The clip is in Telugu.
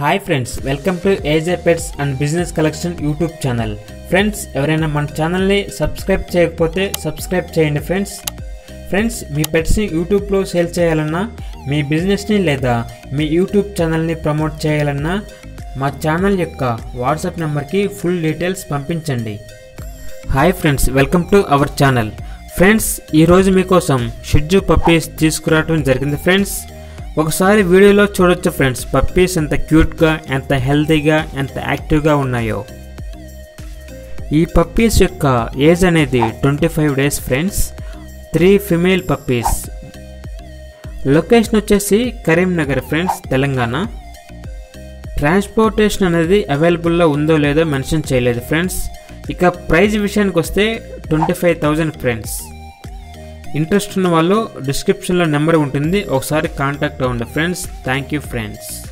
Hi friends, welcome to AJ pets and business collection YouTube channel. Friends, ఎవరైనా మన ఛానల్ని సబ్స్క్రైబ్ చేయకపోతే సబ్స్క్రైబ్ చేయండి ఫ్రెండ్స్. మీ పెట్స్ని యూట్యూబ్లో సేల్ చేయాలన్నా, మీ బిజినెస్ని లేదా మీ యూట్యూబ్ ఛానల్ని ప్రమోట్ చేయాలన్నా మా ఛానల్ యొక్క వాట్సాప్ నెంబర్కి ఫుల్ డీటెయిల్స్ పంపించండి. Hi friends, welcome to our channel. Friends, ఈరోజు మీకోసం షిట్జూ పప్పీస్ తీసుకురావడం జరిగింది. ఫ్రెండ్స్, ఒకసారి వీడియోలో చూడొచ్చు ఫ్రెండ్స్, పప్పీస్ ఎంత క్యూట్గా, ఎంత హెల్తీగా, ఎంత యాక్టివ్గా ఉన్నాయో. ఈ పప్పీస్ యొక్క ఏజ్ అనేది 25 days friends. 3 female puppies. Location వచ్చేసి కరీంనగర్ ఫ్రెండ్స్, తెలంగాణ. ట్రాన్స్పోర్టేషన్ అనేది అవైలబుల్లో ఉందో లేదో మెన్షన్ చేయలేదు ఫ్రెండ్స్. ఇక ప్రైజ్ విషయానికి వస్తే 25,000 ఫ్రెండ్స్. ఇంట్రెస్ట్ ఉన్న వాళ్ళు డిస్క్రిప్షన్లో నెంబర్ ఉంటుంది, ఒకసారి కాంటాక్ట్ అవ్వండి ఫ్రెండ్స్. Thank you friends.